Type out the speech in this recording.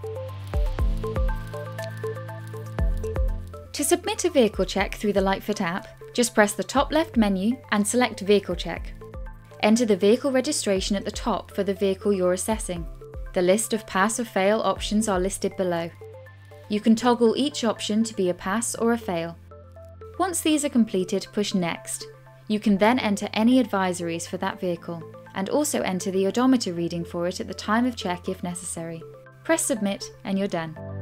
To submit a vehicle check through the Lightfoot app, just press the top left menu and select Vehicle Check. Enter the vehicle registration at the top for the vehicle you're assessing. The list of pass or fail options are listed below. You can toggle each option to be a pass or a fail. Once these are completed, push Next. You can then enter any advisories for that vehicle, and also enter the odometer reading for it at the time of check if necessary. Press Submit and you're done.